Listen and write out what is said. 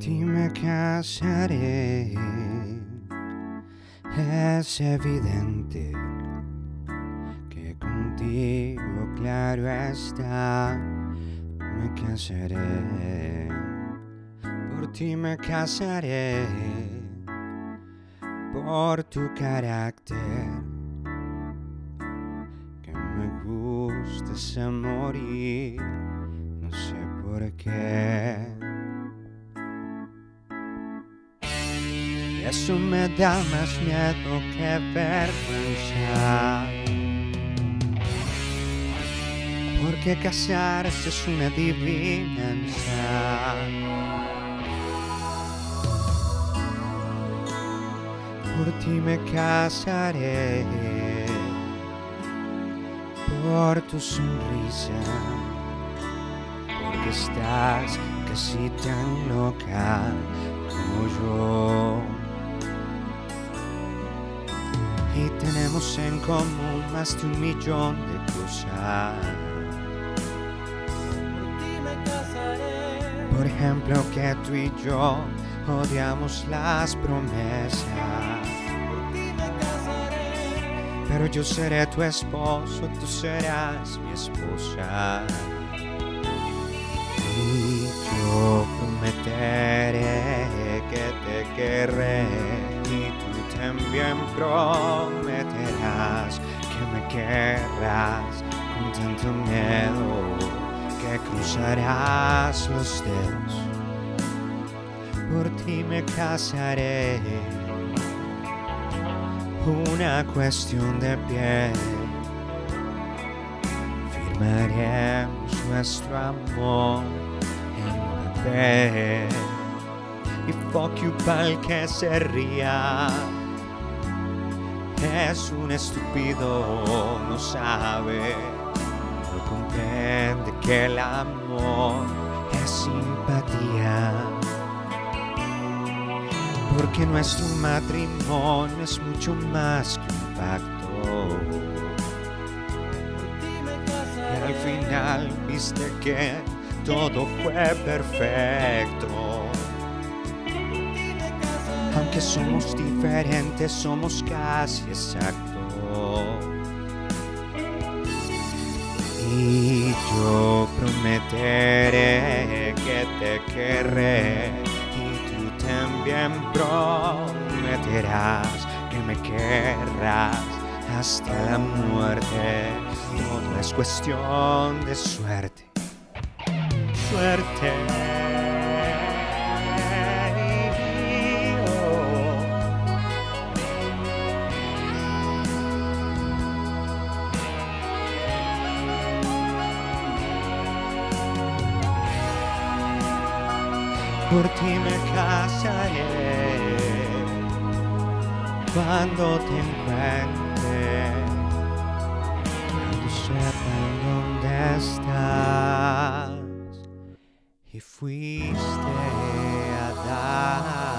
ti me casaré. Es evidente que contigo, claro está, me casaré. Por ti me casaré, por tu carácter, que me gustas a morir, no sé por qué. Y eso me da más miedo que vergüenza, porque casarse es una adivinanza. Por ti me casaré, por tu sonrisa, porque estás casi tan loca como yo. Y tenemos en común más de 1.000.000 de cosas. Por ti me casaré. Por ejemplo, que tú y yo odiamos las promesas. Por ti me casaré. Pero yo seré tu esposo, tú serás mi esposa. Y yo prometeré que te querré, y tú también prometerás que me querrás con tanto miedo que cruzarás los dedos. Por ti me casaré, una cuestión de piel. Firmaremos nuestro amor en papel. Y fuck you pa'l que se ría, es un estúpido, no sabe, no comprende que el amor es simpatía. Porque nuestro matrimonio es mucho más que un pacto. Por ti me Y casaré. al final viste que todo fue perfecto. Por ti me casaré. Aunque somos diferentes, somos casi exactos. Y yo prometeré que te querré, y tú también prometerás que me querrás hasta la muerte. Todo es cuestión de suerte. Suerte. Por ti me casaré cuando te encuentre, cuando sepan dónde estás y fuiste a dar.